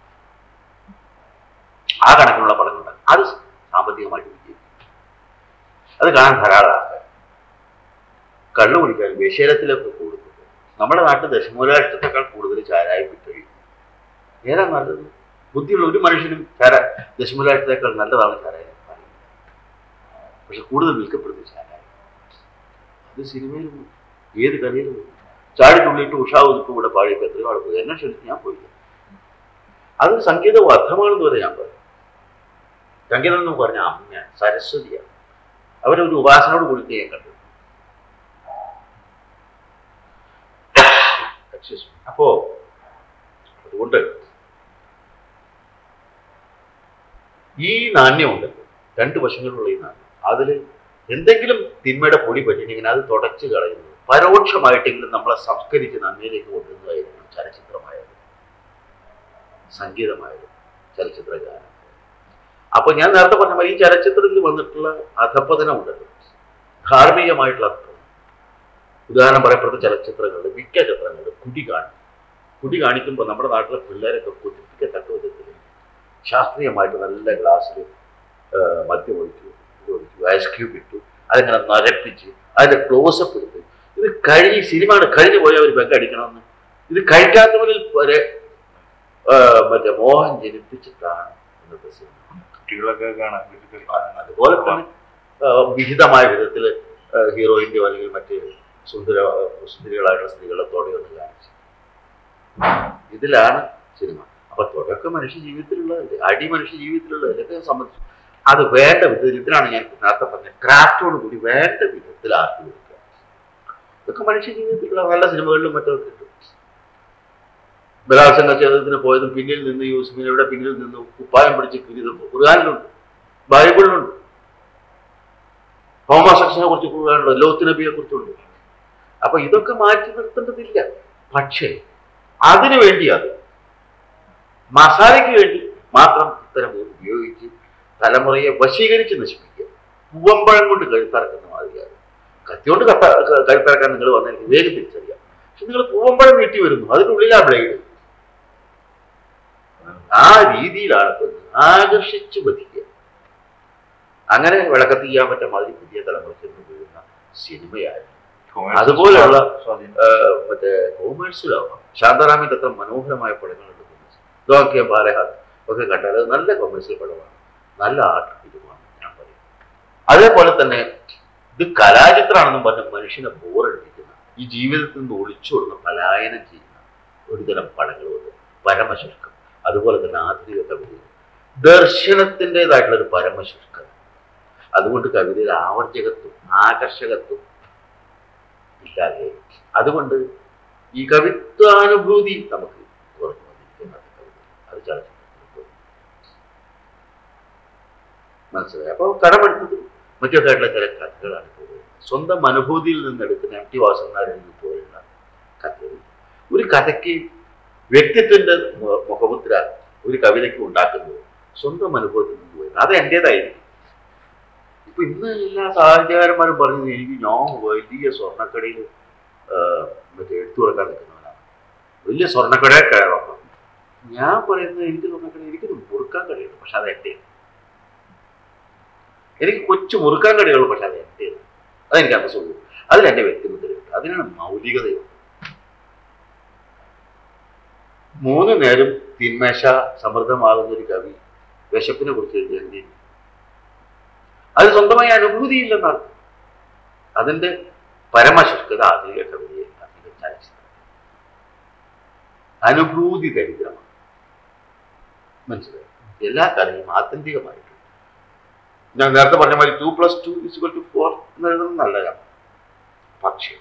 ആ കണക്കിനുള്ള പഠനങ്ങളുണ്ട്. അത് സാമ്പത്തികമായിട്ട് വിജയിക്കും. അത് കാണാൻ ധാരാളം ആൾക്കാർ കള്ളു കുടിക്കാൻ വേശ്യാലയത്തിലൊക്കെ കൊടുക്കുന്നത്. നമ്മുടെ നാട്ടിൽ ദശമൂലാഷ്ടത്തെക്കാൾ കൂടുതൽ ചാരായം വിറ്റഴിക്കും. ഏതാ നല്ലത്? ബുദ്ധിയുള്ള ഒരു മനുഷ്യനും ദശമൂലാഷ്ടത്തേക്കാൾ നല്ലതാണ് ചാരായം. പക്ഷെ കൂടുതൽ വിൽക്കപ്പെടുന്ന ചാരായം. അത് സിനിമയിലും ഏത് കലയിലും ചാടിത്തുള്ളിയിട്ട് ഉഷാ ഒതുക്കും ഇവിടെ പാടിയൊക്കെ എത്രയോ ആൾ പോയി. എന്നെ ക്ഷണിച്ച് ഞാൻ പോയില്ല. അത് സംഗീത അർത്ഥമാണെന്ന് വരെ ഞാൻ പറയും. സംഗീതം എന്ന് പറഞ്ഞ അമ്മ സരസ്വതിയാണ്. അവരൊരു ഉപാസനയോട് കൂടി ഞാൻ കണ്ടു. അപ്പോ അതുകൊണ്ട് ഈ നാണ്യമുണ്ടല്ലോ, രണ്ട് വശങ്ങളുള്ള ഈ നാണ്യം, അതിൽ എന്തെങ്കിലും തിന്മയുടെ പൊടി പറ്റിയിട്ടെങ്കിൽ അത് തുടച്ചു കളയുന്നത് പരോക്ഷമായിട്ടെങ്കിലും നമ്മളെ സംസ്കരിച്ച് നന്മയിലേക്ക് കൊണ്ടുവന്നതായിരുന്നു ചലച്ചിത്രമായാലും സംഗീതമായാലും ചലച്ചിത്ര ഗാനം. അപ്പൊ ഞാൻ നേരത്തെ പറഞ്ഞ ഈ ചലച്ചിത്രത്തിൽ വന്നിട്ടുള്ള അധപ്പതനം ഉണ്ടല്ലോ, ധാർമ്മികമായിട്ടുള്ള അധപ്പതനം. ഉദാഹരണം പറയപ്പെടുന്ന ചലച്ചിത്രങ്ങളിൽ മിക്ക ചിത്രങ്ങളിൽ കുടി കാണിക്കുമ്പോൾ നമ്മുടെ നാട്ടിലെ പിള്ളേരൊക്കെ കൊതിപ്പിക്കത്തക്ക വിധത്തിൽ ശാസ്ത്രീയമായിട്ട് നല്ല ഗ്ലാസ്സിൽ മദ്യം ഒഴിച്ചു, ഐസ് ക്യൂബ് ഇട്ടു, അതിങ്ങനെ നരപ്പിച്ച് അതിൻ്റെ ക്ലോസപ്പ് എടുത്ത് ഇത് സിനിമ കഴിഞ്ഞു പോയാൽ ഒരു ബെഗ് അടിക്കണമെന്ന് ഇത് കഴിക്കാത്തവരിൽ വരെ മറ്റേ മോഹൻ ജനിപ്പിച്ചിട്ടാണ് ഇന്നത്തെ സിനിമ. കുട്ടികളൊക്കെ കാണാൻ. അതുപോലെ തന്നെ വിഹിതമായ വിധത്തിൽ ഹീറോയിൻ്റെയോ അല്ലെങ്കിൽ മറ്റ് സുന്ദരികളായിട്ടുള്ള സ്ത്രീകളെ തൊടയൊന്ന് കാണിച്ചു. ഇതിലാണ് സിനിമ. അപ്പൊ തൊടൊക്കെ മനുഷ്യ ജീവിതത്തിലുള്ളതല്ലേ, അടി മനുഷ്യ ജീവിതത്തിലുള്ളതല്ലേ. ഇതൊക്കെ സംബന്ധിച്ചു അത് വേണ്ട വിധത്തിൽ, ഇതിനാണ് ഞാൻ നേരത്തെ പറഞ്ഞ ക്രാഫ്റ്റോട് കൂടി വേണ്ട വിധത്തിൽ ആക്കി കൊടുക്കുക. ഇതൊക്കെ മനുഷ്യ ജീവിതത്തിലുള്ള നല്ല സിനിമകളിലും മറ്റൊക്കെ കിട്ടും. ബലാത്സംഗ ചെയ്തതിന് പോയതും പിന്നിൽ നിന്ന് യൂസുഫിനെവിടെ പിന്നിൽ നിന്ന് കുപ്പായം പിടിച്ച് കിരിയതും ഖുർആനിലുണ്ട്, ബൈബിളിലുണ്ട്. ഹോമോസെക്ഷനെ കുറിച്ച് ഖുർആനിലുണ്ട്, ലോത്ത് നബിയെ കുറിച്ചുണ്ട്. അപ്പൊ ഇതൊക്കെ മാറ്റി നിർത്തേണ്ടതില്ല. പക്ഷേ അതിനു വേണ്ടി, അത് മസാലയ്ക്ക് വേണ്ടി മാത്രം ഇത്തരം ഉപയോഗിച്ച് തലമുറയെ വശീകരിച്ച് നശിപ്പിക്കുക. പൂവമ്പഴം കൊണ്ട് കഴുത്തറക്കുന്ന മാതിരിയാണ്. കത്തിയോണ്ട് കഴുത്തറക്കാൻ നിങ്ങൾ വന്നാൽ എനിക്ക് വേഗം തിരിച്ചറിയാം. പക്ഷെ നിങ്ങൾ പൂവമ്പഴം നീട്ടി വരുന്നു, അതിനുള്ളിലാ ബ്ലേഡ്. ആ രീതിയിലാണ് ആകർഷിച്ചു വധിക്കുക. അങ്ങനെ വിളക്കത്ത് ചെയ്യാൻ പറ്റാൻ മാതിരി പുതിയ തലമുറയ്ക്ക് വീഴുന്ന സിനിമയായിരുന്നു. അതുപോലെയുള്ള മറ്റേ കൊമേഴ്സ്യലാവാം. ശാന്താറാമിന്റെ അത്ര മനോഹരമായ പടങ്ങളുണ്ട്. ദോക്കിയ ബാലഹാത്ത് ഒക്കെ കണ്ടാൽ അത് നല്ല കൊമേഴ്സ്യൽ പടമാണ്, നല്ല ആർട്ട് ഫിലിമാണ് ഞാൻ പറയും. അതേപോലെ തന്നെ ഇത് കലാചിത്രമാണെന്നും പറഞ്ഞ മനുഷ്യനെ ബോറടിപ്പിക്കുന്ന, ഈ ജീവിതത്തിൽ നിന്ന് ഒളിച്ചോടുന്ന, പലായനം ചെയ്യുന്ന ഒരുതരം പടങ്ങളുണ്ട്. പരമശുഷ്കം. അതുപോലെ തന്നെ ആധുനിക കവിതയിൽ ദർശനത്തിൻ്റെതായിട്ടുള്ളൊരു പരമശുഷ്കത. അതുകൊണ്ട് കവിതയിൽ ആവർജകത്വം, ആകർഷകത്വം ഇല്ലാതെ. അതുകൊണ്ട് ഈ കവിത്വാനുഭൂതി നമുക്ക് കുറഞ്ഞു വന്നിരിക്കുന്നത് കവിത, അത് ചലച്ചിത്രത്തിൽ മനസ്സിലായി. അപ്പോൾ കടമെടുത്തത് മറ്റൊക്കെയായിട്ടുള്ള ചില കഥകളാണ് പോകുന്നത്. സ്വന്തം അനുഭൂതിയിൽ നിന്നെടുക്കുന്ന എം ടി വാസവനാരായണൻ പോലുള്ള കഥകൾ. ഒരു കഥയ്ക്ക് വ്യക്തിത്വന്റെ മുഖമുദ്ര ഒരു കവിതയ്ക്ക് ഉണ്ടാക്കുന്നത് സ്വന്തം അനുഭവത്തിൽ നിന്ന് പോയി അത് എൻ്റെതായിരിക്കും. ഇപ്പൊ ഇന്ന് എല്ലാ സാഹിത്യകാരന്മാരും പറഞ്ഞത് ഞാൻ വലിയ സ്വർണ്ണക്കടയിൽ മറ്റേ എടുത്തു കൊടുക്കാൻ നിൽക്കുന്നവനാണ്, വലിയ സ്വർണ്ണക്കടയിൽ കയറാം. ഞാൻ പറയുന്നത് എനിക്ക് സ്വർണ്ണക്കട, എനിക്ക് മുറുക്കാൻ കടയുള്ളൂ, പക്ഷെ അത് എൻ്റെയാണ്. എനിക്ക് കൊച്ചു മുറുക്കാൻ കടയുള്ളൂ, പക്ഷെ അത് എൻ്റെയാണ്. അതെനിക്ക് അന്തസ്സുള്ളൂ. അതിലെൻ്റെ വ്യക്തിമുദ്രയുണ്ട്. അതിനാണ് മൗലികതയുണ്ട്. 3 നേരം തിന്മേശ സമൃദ്ധമാകുന്ന ഒരു കവി വിശപ്പിനെ കുറിച്ച് എഴുതിയെങ്കിൽ അത് സ്വന്തമായി അനുഭൂതിയില്ലെന്നാണ്. അതിൻ്റെ പരമശുഷ്കത ആധുനിക കവിതയെ ചലച്ചിത്രം അനുഭൂതി ദരിദ്രമാണ്. മനസ്സിലായി? എല്ലാ കലയും ആത്യന്തികമായിട്ട് ഞാൻ നേരത്തെ പറഞ്ഞ മാതിരി 2+2=4 എന്ന് എഴുതുന്നത് നല്ലതാണ്. പക്ഷേ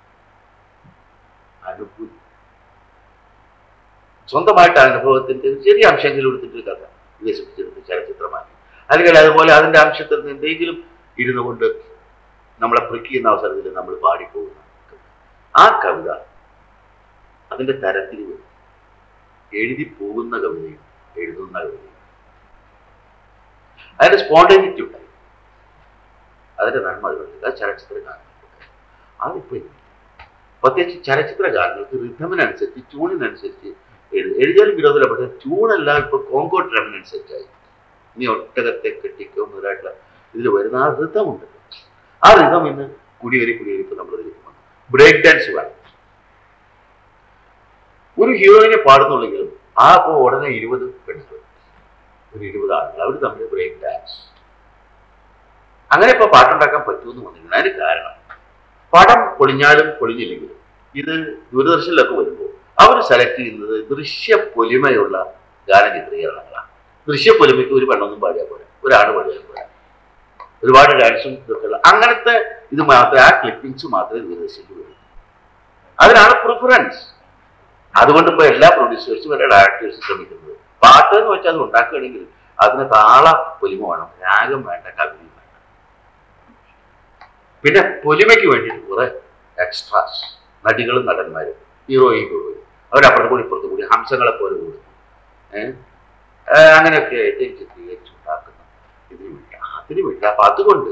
അനുഭൂതി സ്വന്തമായിട്ട് അനുഭവത്തിൻ്റെ ചെറിയ അംശങ്ങൾ എടുത്തിട്ട് കഥ വികസിപ്പിച്ചെടുത്ത് ചലച്ചിത്രമാക്കി, അല്ലെങ്കിൽ അതുപോലെ അതിൻ്റെ അംശത്തിൽ നിന്ന് എന്തെങ്കിലും ഇരുന്നു കൊണ്ട് നമ്മളെ പ്രിക്കുന്ന അവസരത്തിൽ നമ്മൾ പാടിപ്പോകുന്ന ആ കവിത അതിൻ്റെ തരത്തിൽ വരും. എഴുതി പോകുന്ന കവിതയും എഴുതുന്ന കവിതയും അതിൻ്റെ സ്പോണ്ടേനിറ്റി ഉണ്ടായി. അതിൻ്റെ നന്മ അതുകൊണ്ട് അത് ചലച്ചിത്ര ഗാനങ്ങൾക്ക് അതിപ്പോൾ പ്രത്യേകിച്ച് ചലച്ചിത്ര ഗാനങ്ങൾക്ക് റിഥമിനനുസരിച്ച് ട്യൂണിനനുസരിച്ച് എഴുതിയാലും വിരോധമില്ല. പക്ഷേ ട്യൂണെല്ലാം ഇപ്പോൾ കോങ്കോ ഡ്രമിനനുസരിച്ചായി. ഇനി ഒട്ടകത്തെ കെട്ടിക്കോ മുതലായിട്ടുള്ള ഇതിൽ വരുന്ന ആ റിഥമുണ്ട്. ആ റിഥം ഇന്ന് കുടിയേറി ഇപ്പോൾ നമ്മളിതിലേക്ക് വന്നു. ബ്രേക്ക് ഡാൻസ് വേണം. ഒരു ഹീറോയിനെ പാടുന്നുള്ളെങ്കിലും ആ അപ്പോൾ ഉടനെ 20 പെണ്ണുകൾ, ഒരു 20 ആളുകൾ, അവർ തമ്മിൽ ബ്രേക്ക് ഡാൻസ്. അങ്ങനെ ഇപ്പോൾ പാട്ടുണ്ടാക്കാൻ പറ്റുമെന്ന് വന്നിരുന്നു. അതിന് കാരണം പടം പൊളിഞ്ഞാലും പൊളിഞ്ഞില്ലെങ്കിലും ഇത് ദൂരദർശനിലൊക്കെ വരുമ്പോൾ അവർ സെലക്ട് ചെയ്യുന്നത് ദൃശ്യപ്പൊലിമയുള്ള ഗാനചിത്രീകരണങ്ങളാണ്. ദൃശ്യപ്പൊലിമയ്ക്ക് ഒരു പെണ്ണൊന്നും പാടിയാൽ പോലെ ഒരാൾ പഠിക്കാൻ പോരാ. ഒരുപാട് ഡാൻസും ഇതൊക്കെയുള്ള അങ്ങനത്തെ ഇത് മാത്രമേ, ആ ക്ലിപ്പിങ്സ് മാത്രമേ ദൂരദർശനിൽ വരൂ. അതിനാണ് പ്രിഫറൻസ്. അതുകൊണ്ട് ഇപ്പോൾ എല്ലാ പ്രൊഡ്യൂസേഴ്സും എല്ലാ ഡയറക്ടേഴ്സും ശ്രമിക്കുന്നത് പാട്ട് എന്ന് വെച്ചാൽ അത് ഉണ്ടാക്കുകയാണെങ്കിൽ അതിന് താള പൊലിമ വേണം, രാഗം വേണ്ട, കവിതയും വേണ്ട. പിന്നെ പൊലിമയ്ക്ക് വേണ്ടിയിട്ട് കുറെ എക്സ്ട്രാസ്, നടികളും നടന്മാരും ഹീറോയും അവരപ്പുറത്ത് കൂടി ഇപ്പുറത്ത് കൂടി ഹംസങ്ങളെ പോലെ കൂടുന്നു. അങ്ങനെയൊക്കെ ഏറ്റവും ചിത്രീകരിച്ചുണ്ടാക്കുന്ന അതിന് വേണ്ട. അപ്പൊ അതുകൊണ്ട്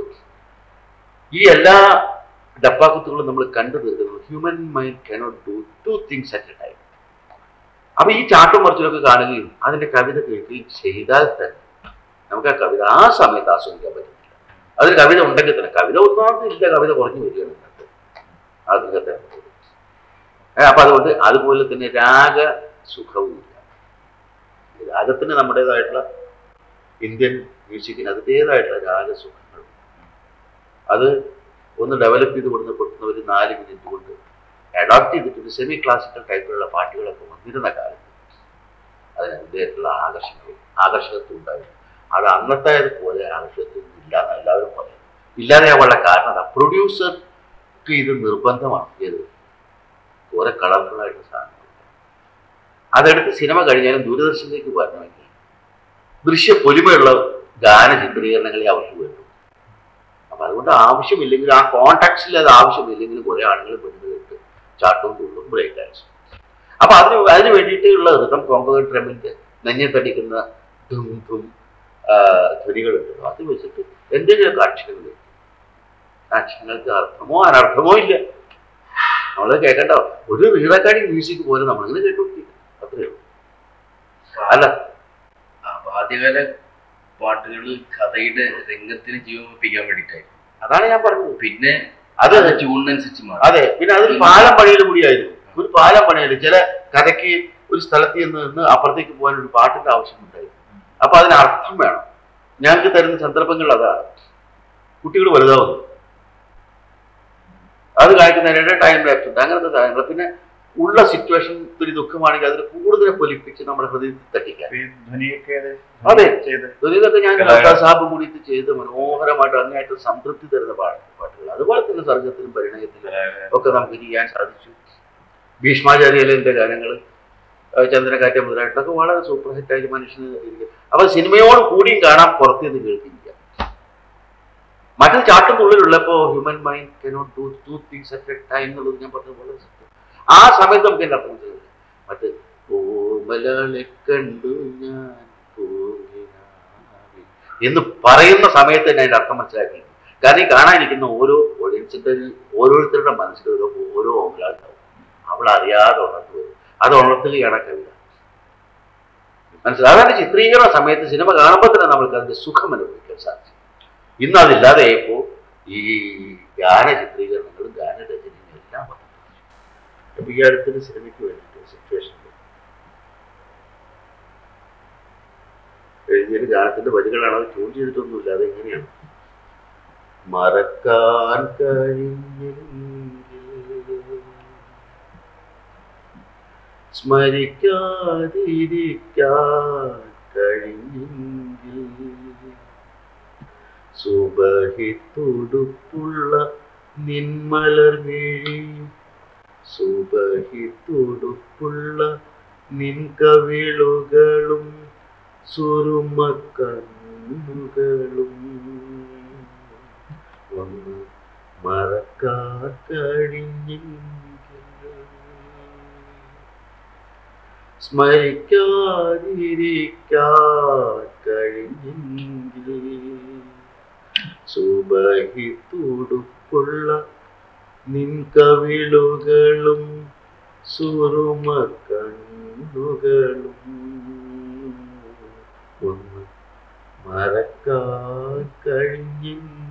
ഈ എല്ലാ ഡപ്പാക്കുത്തുകളും നമ്മൾ കണ്ടു തീർക്കുന്നത് human mind cannot do two things at a time. അപ്പൊ ഈ ചാട്ടും മറിച്ചിലൊക്കെ കാണുകയും അതിന്റെ കവിത കേൾക്കുകയും ചെയ്താൽ തന്നെ നമുക്ക് ആ കവിത ആ സമയത്ത് ആസ്വദിക്കാൻ പറ്റുന്നില്ല. അതിന് കവിത ഉണ്ടെങ്കിൽ തന്നെ കവിത ഒന്നാമത് ഇല്ല, കവിത കുറഞ്ഞു വരികയാണ് അതിനകത്തെ. അപ്പൊ അതുകൊണ്ട് അതുപോലെ തന്നെ രാഗസുഖവും ഇല്ല. രാഗത്തിന് നമ്മുടേതായിട്ടുള്ള ഇന്ത്യൻ മ്യൂസിക്കിന് അതിൻ്റെതായിട്ടുള്ള രാഗസുഖങ്ങളും അത് ഒന്ന് ഡെവലപ്പ് ചെയ്ത് കൊടുക്കുന്ന ഒരു 4 മിനിറ്റ് കൊണ്ട് അഡോപ്റ്റ് ചെയ്തിട്ട് സെമി ക്ലാസിക്കൽ ടൈപ്പിലുള്ള പാട്ടുകളൊക്കെ വന്നിരുന്ന കാലത്ത് അതിനതിൻ്റെതായിട്ടുള്ള ആകർഷകത്വം ഉണ്ടായിരുന്നു. അത് അന്നത്തേതുപോലെ ആകർഷകത്വം ഇല്ലാന്ന് എല്ലാവരും പറയും. ഇല്ലാതെയാവാനുള്ള കാരണം അതാ, പ്രൊഡ്യൂസർക്ക് ഇത് നിർബന്ധമാണ്. ഏത് കുറെ കളർഫുള്ളായിട്ടുള്ള സാധനങ്ങൾ അതെടുത്ത് സിനിമ കഴിഞ്ഞാലും ദൂരദർശനിലേക്ക് വരണമെങ്കിൽ ദൃശ്യ പൊലിമയുള്ള ഗാന ചിത്രീകരണങ്ങളെ അവർക്ക് വേണ്ടു. അപ്പൊ അതുകൊണ്ട് ആവശ്യമില്ലെങ്കിൽ, ആ കോണ്ടാക്ട്സിൽ അത് ആവശ്യമില്ലെങ്കിലും കുറെ ആളുകൾ പെണ്ണുകളിട്ട് ചാട്ടവും തുള്ളും ബ്രേക്ക് ഡാൻസും. അപ്പൊ അതിന് വേണ്ടിയിട്ടുള്ള ഋതം കോങ്കോ ഡ്രമിന്റെ നെഞ്ഞത്തടിക്കുന്ന ധും ധും ധ്വനികളുണ്ടല്ലോ, അത് വെച്ചിട്ട് എന്തെങ്കിലുമൊക്കെ അക്ഷരങ്ങൾക്ക് അർത്ഥമോ അനർത്ഥമോ ഇല്ല. നമ്മളത് കേൾക്കണ്ട. ഒരു റീറക്കാടി മ്യൂസിക് പോലെ നമ്മളിങ്ങനെ കേട്ടോണ്ടിരിക്കും, അത്രയേ ഉള്ളൂ. അല്ല, ആദ്യകാല പാട്ടുകൾ കഥയുടെ രംഗത്തിന് ജീവൻ വെപ്പിക്കാൻ വേണ്ടിയിട്ടായിരുന്നു. അതാണ് ഞാൻ പറഞ്ഞത്. പിന്നെ അത് ട്യൂണിനനുസരിച്ച് മാറി. അതെ, പിന്നെ അതൊരു പാലം പണിയിൽ കൂടിയായിരുന്നു. ഒരു പാലം പണിയിൽ ചില കഥയ്ക്ക് ഒരു സ്ഥലത്ത് നിന്ന് അപ്പുറത്തേക്ക് പോകാൻ ഒരു പാട്ടിന്റെ ആവശ്യമുണ്ടായിരുന്നു. അപ്പൊ അതിന് അർത്ഥം വേണം. ഞങ്ങൾക്ക് തരുന്ന സന്ദർഭങ്ങൾ അതാണ്. കുട്ടികൾ വലുതാവുന്നു, അത് കാണിക്കുന്നതിന് ടൈം ലാപ്സ് ഉണ്ട്, അങ്ങനത്തെ സാധനങ്ങൾ. പിന്നെ ഉള്ള സിറ്റുവേഷൻ ഒത്തിരി ദുഃഖമാണെങ്കിൽ അതിന് കൂടുതൽ പൊലിപ്പിച്ച് നമ്മുടെ ഹൃദയത്തിൽ തട്ടിക്കാൻ. അതെ, ധ്വനിയൊക്കെ ഞാൻ സാബ് കൂടിയിട്ട് ചെയ്ത് മനോഹരമായിട്ട് അങ്ങേയായിട്ട് സംതൃപ്തി തരുന്ന പാട്ടുകൾ. അതുപോലെ തന്നെ സർഗത്തിലും പരിണയത്തിലും ഒക്കെ നമുക്ക് ചെയ്യാൻ സാധിച്ചു. ഭീഷ്മാചാര്യലിന്റെ ഗാനങ്ങൾ, ചന്ദ്രകാറ്റ മുതലായിട്ടൊക്കെ വളരെ സൂപ്പർ ഹിറ്റായിട്ട് മനുഷ്യന് ഇരിക്കും. അപ്പൊ സിനിമയോട് കൂടിയും കാണാൻ, പുറത്തുനിന്ന് കേൾക്കില്ല. മറ്റൊരു ചാട്ടും തുള്ളിലുള്ളപ്പോ human mind cannot do two things at a time എന്നുള്ളത് ഞാൻ പറഞ്ഞത് വളരെ സത്യം. ആ സമയത്ത് നമുക്ക് എന്റെ അർത്ഥം ചെയ്തില്ല. മറ്റ് ഓമലാളെ കണ്ടു ഞാൻ എന്ന് പറയുന്ന സമയത്ത് തന്നെ അതിന്റെ അർത്ഥം മനസ്സിലാക്കി. കാരണം ഈ കാണാനിരിക്കുന്ന ഓരോ ഓഡിയൻസിന്റെ ഓരോരുത്തരുടെ മനസ്സിൽ ഓരോ ഓമലാളുണ്ടാവും. അവൾ അറിയാതെ ഉണർന്നു വരും. അത് ഉണർത്തുകയാണ് കവിത. മനസ്സിലായി. അതാണ് ചിത്രീകരണ സമയത്ത് സിനിമ കാണുമ്പോൾ തന്നെ നമ്മൾക്ക് അതിന്റെ സുഖം അനുഭവിക്കാൻ സാധിച്ചു. ഇന്ന് അതില്ലാതെയപ്പോൾ ഈ ഗാന ചിത്രീകരണങ്ങളും ഗാനരചനയും എല്ലാം വന്നു. അപ്പൊ ഈ അടുത്തൊരു സിനിമയ്ക്ക് വേണ്ടിയിട്ട് സിറ്റുവേഷൻ എഴുതിയൊരു ഗാനത്തിന്റെ വരികളാണ്. അത് ട്യൂൺ ചെയ്തിട്ടൊന്നുമില്ല. അത് എങ്ങനെയാണ്? മറക്കാൻ കഴിഞ്ഞെങ്കിൽ സ്മരിക്കാതിരിക്കാൻ കഴിഞ്ഞെങ്കിൽ സുബഹി തുടുപ്പുള്ള നിന്മലർ വീഴിയും സുബഹി തുടുപ്പുള്ള നിൻ കവിളുകളും സുറുമക്കണ്ണുകളും ഒന്ന് മറക്കാൻ കഴിഞ്ഞെങ്കിൽ സ്മരിക്കാതിരിക്കാൻ കഴിഞ്ഞെങ്കിൽ സുബഹി തുടുപ്പുള്ള നിൻ കവിളുകളും സുറുമക്കണ്ണുകളും ഒന്ന് മറക്കാൻ കഴിഞ്ഞെങ്കിൽ